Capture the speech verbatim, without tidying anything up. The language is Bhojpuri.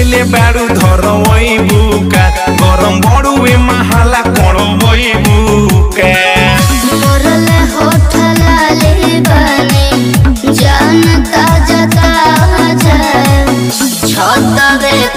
ले बारू धरवई बुका गरम बड़ुए महाला करवई बुका मोरले होठला ले बने जानता जता जाए छतवे